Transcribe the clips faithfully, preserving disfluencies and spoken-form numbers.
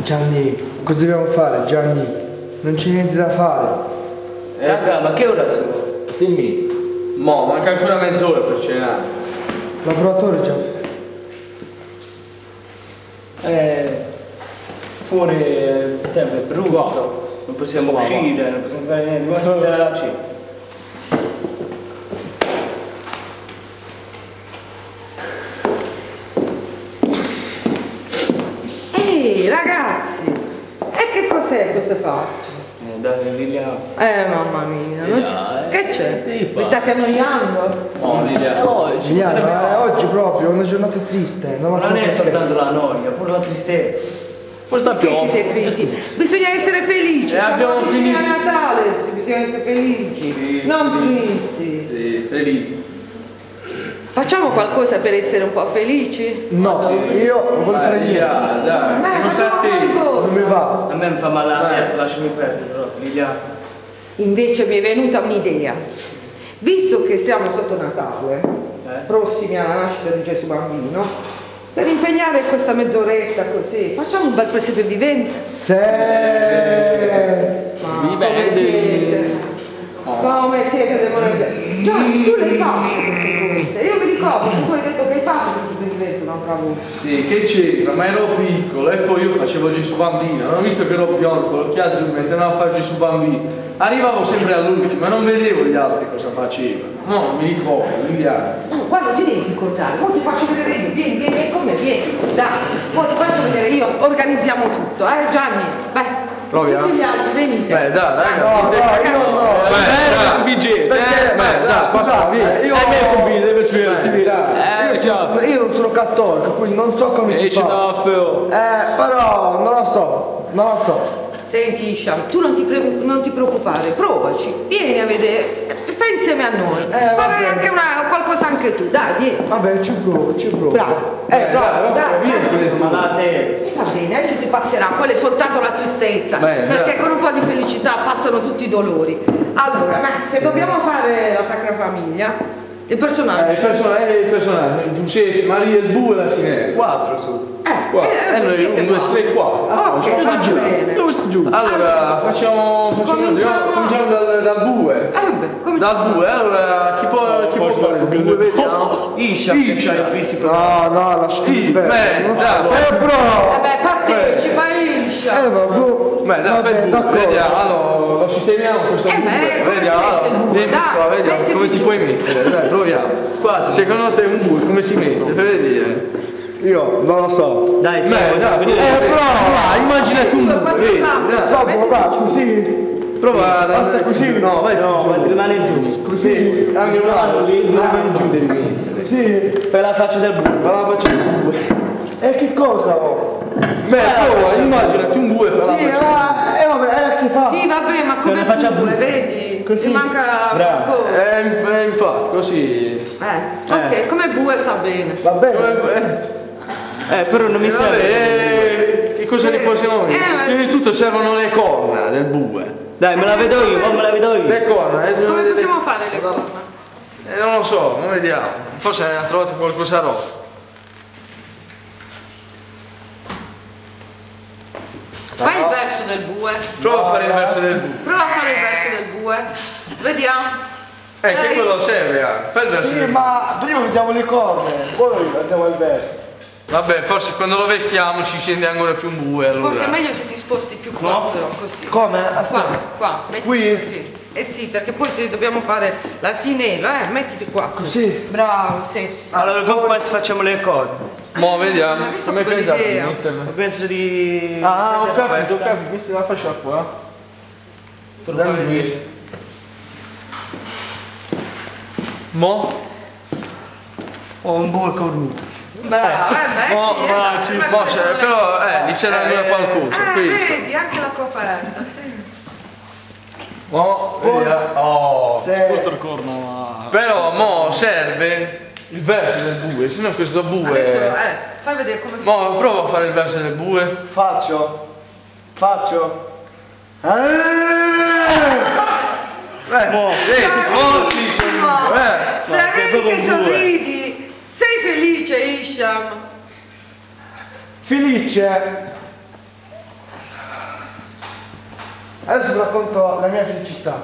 Gianni, cosa dobbiamo fare, Gianni? Non c'è niente da fare. Eh, raga, ma che ora sono? Sì, mo, manca ancora mezz'ora per cenare. Lavoratore già. Eh, fuori il tempo è brutto, non possiamo Qua, uscire, non possiamo fare niente, come sono andare alla cena? Ehi ragazzi, e che cos'è queste facce? Eh, dai, Liliana. Eh mamma mia, non si... Liliana, che c'è? eh, Vi state annoiando? Oh, Liliana, oggi. Liliana, eh, oggi proprio è una giornata triste. Non, Ma so non è perché. soltanto la noia, pure la tristezza. Forse sta Che piovendo. siete tristi? Bisogna essere felici, Eh, siamo abbiamo vicini finito. a Natale, bisogna essere felici, Sì, non sì. tristi. Sì, felice. Facciamo qualcosa per essere un po' felici? No, io non voglio fare Dai, niente. Liliana, dai, Ma non sta facciamo attento. qualcosa. Non mi va. A me mi fa male la Dai. testa, lasciami perdere però, Liliana. Invece mi è venuta un'idea. Visto che siamo sotto Natale, Eh? prossimi alla nascita di Gesù Bambino, per impegnare questa mezz'oretta così, facciamo un bel presepe vivente. Se... Ma come Vivente. siete? Come siete demoniaci? Gianni, tu le hai fatte queste cose. Io mi ricordo che tu hai detto che hai fatto il presepe vivente un'altra volta. Sì, che c'entra? Ma ero piccolo e poi io facevo Gesù Bambino. Non ho visto che ero biondo, con l'occhio azzurro, mi mettevo a fare Gesù Bambino. Arrivavo sempre all'ultimo e non vedevo gli altri cosa facevano. No, non mi ricordo, Liliana. Oh, guarda, ti devi ricordare, ora ti faccio vedere io, vieni, vieni, vieni con me, vieni, dai, ora ti faccio vedere io, organizziamo tutto, eh Gianni, beh, Proviamo. tutti gli altri, venite. Beh, dai, dai, No, no, io no. Beh, dai, Perché? beh, dai, Scusate, io... deve si virare. Io, sono, io non sono cattolico, quindi non so come si fa. Eh, però non lo so, non lo so. Senti Isham, tu non ti, pre- non ti preoccupare, provaci, vieni a vedere, stai insieme a noi, Eh, farai vabbè. anche una, qualcosa anche tu, dai, vieni. Vabbè, ci provo, ci provo. Bravo, eh, bravo, dai, dai. Ma la testa. Sì, va bene, adesso ti passerà, quella è soltanto la tristezza, Beh, perché dai. con un po' di felicità passano tutti i dolori. Allora, ma se dobbiamo fare la Sacra Famiglia, il personaggio... Eh, il personaggio, il personaggio, Giuseppe, Maria, il bue e la Sinera. Quattro su. Eh, Qua. eh, Eh, noi siete un, due, qua. tre, quattro. Ah, Ok, facciamo va giù. bene. Giusto, giù. Allora, facciamo, facciamo Cominciamo- cominciamo dal, dal bue. Eh, beh, come Dal bue, allora chi può, chi può fare il bue? Vediamo. Isha, che c'ha il fisico. No, no, lasciami Sì, perdere. beh, dai, Eh, bro! Vabbè, partecipa, Isha. Eh, vabbè. Beh, dai, Vabbè, fai il bue. d'accordo. Vediamo, allora, lo sistemiamo questo Eh, bue. beh, come si Vediamo, mette il allora, bue? vieni Dai, qua, vediamo mettiti come ti giù. puoi mettere. Dai, proviamo. Quasi. Secondo te un bue come si mette? Fai vedere. Io non lo so. Dai, Beh, dai, dai, dai. eh, prova, immaginati un Due, bue, quattro vedi, zampe. dai. Dopo, va, così. Prova a Basta così. No, vai, No, ma rimane giù. Così. dammi un altro, rimani giù devi mettere. Così. Fai la faccia del bue. Ma la faccio un bue. E che cosa ho? Beh, prova, immaginati un bue e fa la Sì, faccia. ma... Eh, vabbè, eh, si fa. Sì, vabbè, ma come Come faccia pure, bue. vedi? Così. Ti manca Bravo. qualcosa. Eh, inf- eh, infatti, così. Eh, ok, come bue sta bene. Va bene. Eh, Eh, però non mi eh, serve. vabbè, eh, che cosa ne possiamo Eh, dire? ma- Prima di tutto servono le corna del bue. Dai, me la vedo io, mo me la vedo io. Le corna, eh, Come le- possiamo fare le corna? eh, non lo so, non vediamo. Forse ha trovato qualcosa rotto. Fai il verso del bue. Prova a fare il verso del bue. Prova a fare il verso del bue. Vediamo. Eh, che Dai. quello serve anche. Fai il verso Sì, del bue. ma prima vediamo le corna, poi andiamo al verso. Vabbè, forse quando lo vestiamo si sente ancora più un bue, allora. Forse è meglio se ti sposti più qua, No. però così. Come? Qua, Aspetta. qua, mettiti Qui? così. Eh sì, perché poi se dobbiamo fare l'asinello, eh, mettiti qua. Così? Bravo, sì. Allora, con questo facciamo le cose. Mo' vediamo. Ma questa Come è una pensato di idea. metterla? Penso di... Ah, ho mettere capito, ho questa. capito. Metti la faccia qua. Per Dammi fare questo. Mo'? Ho un bue cornuto. Bravo, eh, beh, Mo', sì, ma eh, ci ma mo' queste c'è- sono le- però eh, gli serve ancora qualcosa. Eh, Questo. vedi, anche la coperta, sì. Mo' vediamo. Oh. Se... il corno, ma... Però mo' serve il verso del bue, sennò questo bue. Adesso, eh, fai vedere come fa. Mo' prova a fare il verso del bue. Faccio. Faccio. Eh! Eh, mo', vedi, mo' sì, quel bue, eh. Ma sei vedi proprio che un bue. sorridi? Sei felice, Isham? Felice. Adesso vi racconto la mia felicità.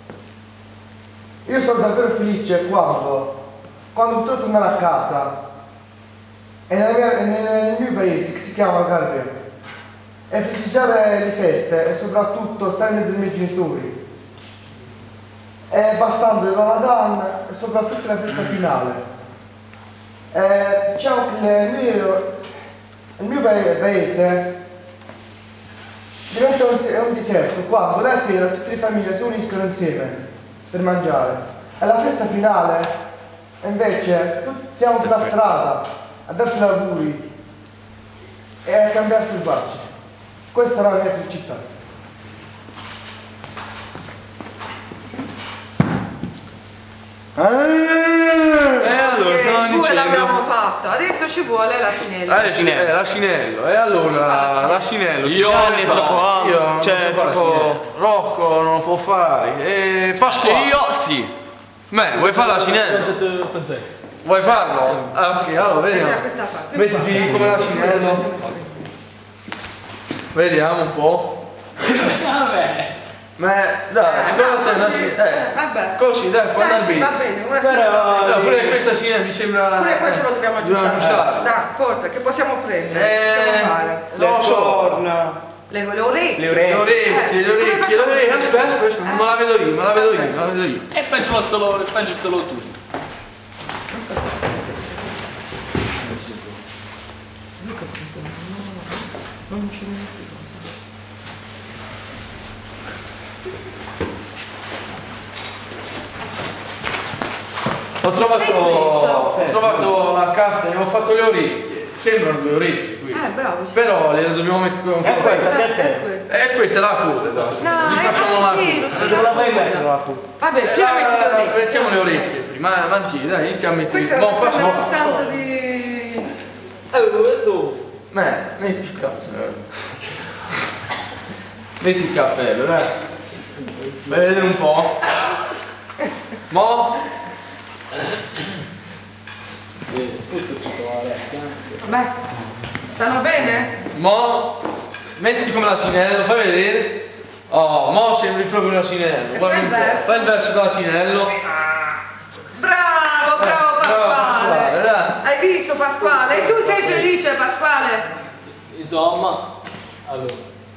Io sono davvero felice quando, quando potrò tornare a casa e nel mio, nel mio paese che si chiama Giovinazzo e festeggiare le feste e soprattutto stare in mezzo ai miei genitori. E bastando il Ramadan e soprattutto la festa finale. Eh, diciamo che il mio, il mio paese diventa un, un deserto quando la sera tutte le famiglie si uniscono insieme per mangiare e la festa finale invece tutti siamo sulla strada a darsi gli auguri e a cambiarsi il bacio. Questa era la mia felicità. E allora stiamo dicendo... l'abbiamo fatto, adesso ci vuole l'asinello. Eh, l'asinello, e allora l'asinello. Io ne troppo alto. Io non cioè, posso troppo... Rocco non lo può fare. E Pasquale. Io sì. Beh, vuoi fare l'asinello? Vuoi farlo? Ah, ok, allora vediamo. Mettiti come l'asinello. Vediamo un po'. Vabbè. Ma dai, secondo te una sì, eh, vabbè. Così dai, può andare bene. Va bene, una Però, no, pure questa sì mi sembra. Pure questo lo dobbiamo aggiustare. aggiustare. Dai, forza, che possiamo prendere? Eh, possiamo fare? Non lo so. Le, le orecchie. Le orecchie, le orecchie, le orecchie, aspetta, aspetta, me la vedo io, me la vedo io, me la vedo io. E penso solo, penso solo tu. Non ci vedo più. Ho trovato, ho trovato la carta e ho fatto le orecchie, sembrano due orecchie qui. Eh, bravo. Sì. Però le dobbiamo mettere qui un po'. E questa, è questa. E questa è la coda, dai. No, Gli facciamo la coda. Dove la vuoi mettere la coda? Vabbè, prima metti le orecchie. Mettiamo le orecchie prima, avanti, dai, iniziamo a mettere. Questa è Boh, la facciamo- stanza di... Eh, dove? Beh, metti il cappello. Metti il cappello, dai. Vai a vedere un po'. Mo'. Vabbè, stanno bene? Mo'. Mettiti come l'asinello, fai vedere. Oh, mo' sembri proprio un asinello. Fai il verso. Fai il verso dell'asinello. Bravo, bravo Pasquale. Pasquale, dai. Hai visto Pasquale? E tu sei felice Pasquale? Insomma, allora,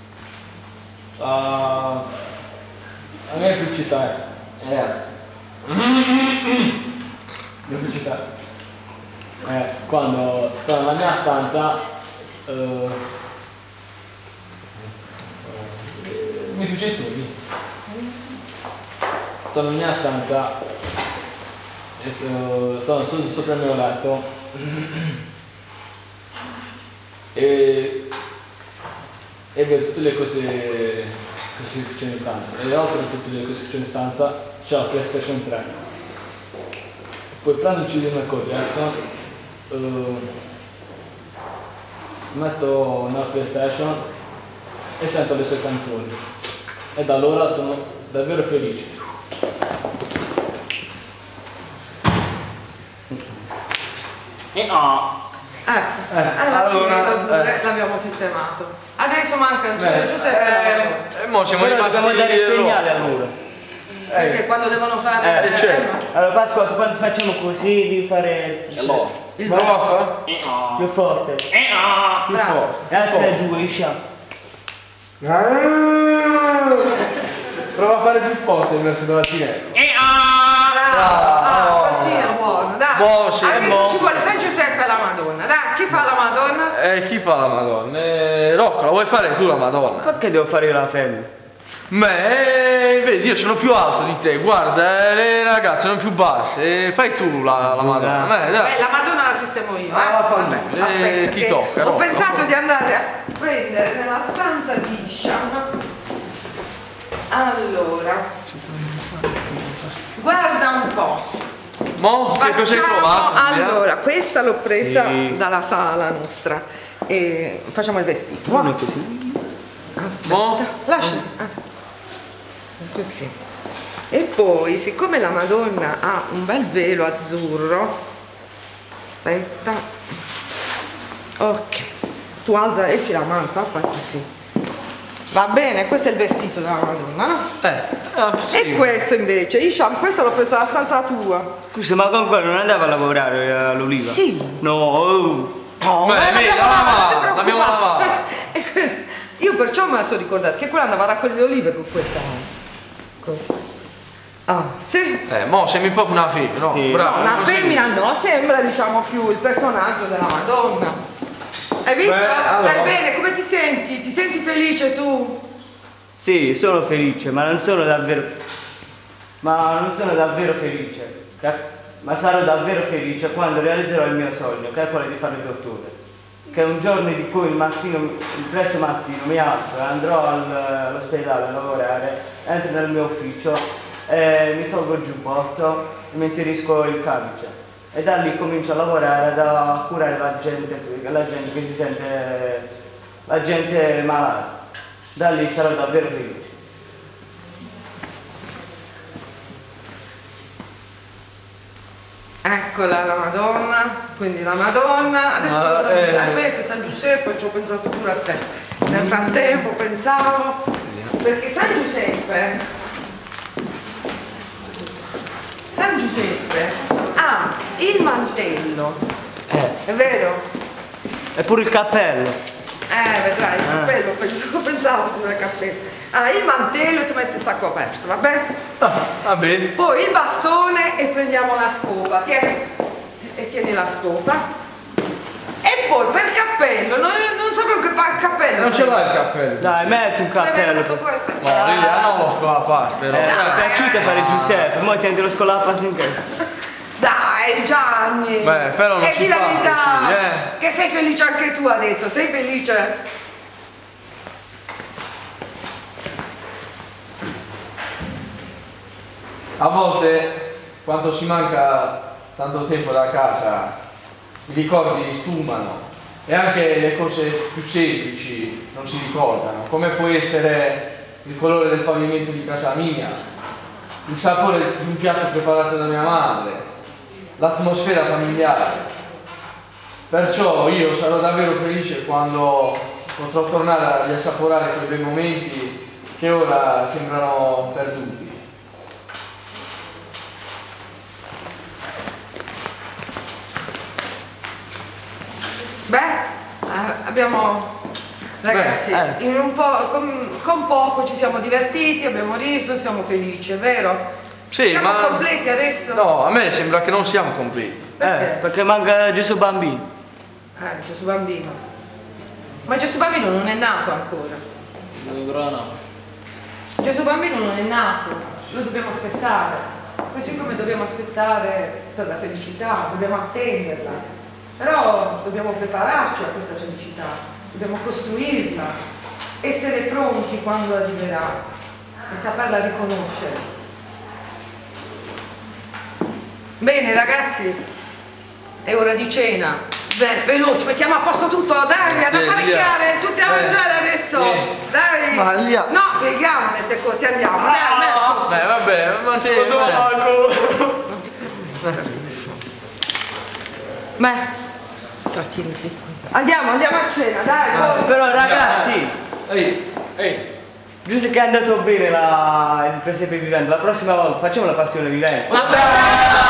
uh, la mia felicità è, Eh. la mia felicità è quando sto nella mia stanza, uh, mi fece tu, sto nella mia stanza e sto, sto, sto sopra il mio letto e, e vedo tutte le cose, cose che c'è in stanza e oltre a tutte le cose che c'è in stanza c'è la PlayStation tre. Poi prendo il C D di Michael Jackson, uh, metto nella PlayStation e sento le sue canzoni e da allora sono davvero felice. E oh. Ecco, Eh, alla allora, fine eh. l'abbiamo sistemato. Adesso manca il Beh, Giuseppe. Eh, e mo siamo Però rimasti dobbiamo dare il loro. segnale allora. Perché quando devono fare... Eh, certo. Allora Pasqua, quando facciamo così devi fare Il Prova a fare? più forte. Più Bravo. forte. E altre due, diciamo. Prova a fare più forte il verso della cinese. Bravo, ah, così è buono, dai. Buono, sì, è Adesso buono. ci vuole San Giuseppe e la Madonna, dai, chi fa la Madonna? Eh, chi fa la Madonna? Eh, Rocco, la vuoi fare tu la Madonna? Perché devo fare io la femmina? Beh, vedi, io sono più alto di te, guarda, eh, le ragazze sono più basse, eh, fai tu la, la Madonna. Beh, dai. Beh, la Madonna la sistemo io, eh. Ah, fa Vabbè, lui, eh, aspetta, ti che tocca, ho Rocco. pensato di andare a prendere nella stanza di Isham. Allora, guarda un po'. Mo, che cosa hai Facciamo- trovato? Allora, questa l'ho presa Sì. dalla sala nostra. E facciamo il vestito. Buono così. Aspetta, Mo? lascia. Ah. Così. E poi, siccome la Madonna ha un bel velo azzurro, aspetta. Ok. Tu alza, esci la mano, qua fai così. Va bene, questo è il vestito della Madonna, no? Eh, ah, sì. E questo invece, Isham, questo l'ho preso dalla stanza tua. Scusa, ma con quello non andava a lavorare all'Oliva? Sì. No, oh. No, Beh, ma meglio, l'abbiamo lavata, lavata, l'abbiamo lavata. E questo- io perciò me la sono ricordata, che quella andava a raccogliere le olive con questa. Così. Ah, sì. Eh, mo sembri proprio una femmina, no? Sì. Bravo, Una così. femmina no, sembra diciamo più il personaggio della Madonna. Hai visto? Beh, allora. Stai bene? Come ti senti? Ti senti felice tu? Sì, sono felice, ma non sono davvero... Ma non sono davvero felice. Ma sarò davvero felice quando realizzerò il mio sogno, che è quello di fare il dottore. Che è un giorno di cui il mattino, il presto mattino mi alzo e andrò al- all'ospedale a lavorare, entro nel mio ufficio, e mi tolgo il giubbotto e mi inserisco il camice. E da lì comincio a lavorare, a curare la gente, la gente che si sente, la gente malata. Da lì sarò davvero felice. Eccola la Madonna, quindi la Madonna, adesso Ah, San eh. Giuseppe, San Giuseppe, ci ho pensato pure a te. Nel frattempo pensavo, perché San Giuseppe, San Giuseppe ha il mantello, Eh, è vero? e pure il cappello. Eh, vedrai, il cappello, ho pensato pure al cappello. Ah, il mantello e tu metti sta coperta, va bene? Ah, va bene. Poi il bastone e prendiamo la scopa, tieni, e tieni la scopa. E poi per cappello, non, non sapevo che pa- cappello. Non ce l'hai il cappello? Dai, metti un cappello. Tutto questo. No, Lilia, non lo scola pasta, però. Eh, mi Eh. è piaciuto fare Giuseppe, mo ti lo scolappa in testa. Dai Gianni! Beh, però non e si di la fa verità, così, eh. che sei felice anche tu adesso, sei felice? A volte, quando si manca tanto tempo da casa, i ricordi sfumano e anche le cose più semplici non si ricordano, come può essere il colore del pavimento di casa mia, il sapore di un piatto preparato da mia madre, l'atmosfera familiare. Perciò io sarò davvero felice quando potrò tornare a riassaporare quei bei momenti che ora sembrano perduti. Beh, eh, abbiamo, ragazzi, Beh, eh. in un po', con, con poco ci siamo divertiti, abbiamo riso, siamo felici, è vero? Sì, siamo ma... completi adesso? No, a me sembra che non siamo completi. Perché? Eh, perché manca Gesù bambino. Eh, Gesù bambino. Ma Gesù bambino non è nato ancora. Non dovrà no. Gesù bambino non è nato, lo dobbiamo aspettare. Così come dobbiamo aspettare per la felicità, dobbiamo attenderla. Però dobbiamo prepararci a questa felicità, dobbiamo costruirla, essere pronti quando arriverà e saperla riconoscere. Bene ragazzi, è ora di cena. Bene, veloce, mettiamo a posto tutto, dai, ad Sì, apparecchiare, tutti a eh, mangiare adesso. sì. Dai. Ma Lia- No, vediamo queste cose, andiamo, dai, dai, Beh, vabbè, mantieni. Beh, trattieniti. Andiamo, andiamo a cena, dai. Ah, però ragazzi, Ehi, Ehi, visto che è andato bene la, il presepe vivente, la prossima volta facciamo la passione vivente. Ma